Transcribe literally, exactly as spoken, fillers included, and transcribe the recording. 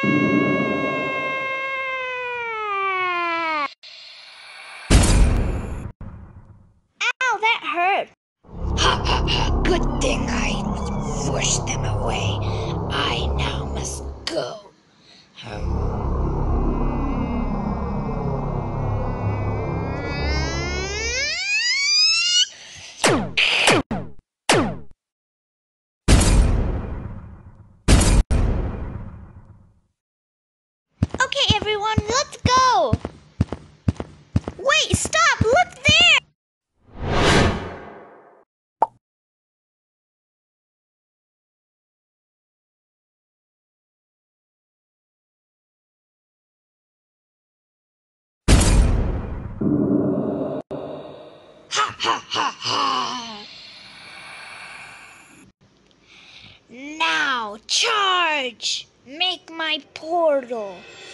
Ow, that hurt. Ha ha ha, good thing I pushed them away. I now must go. Okay, everyone, let's go. Wait, stop, look there. Ha ha ha ha! Now, charge! Make my portal.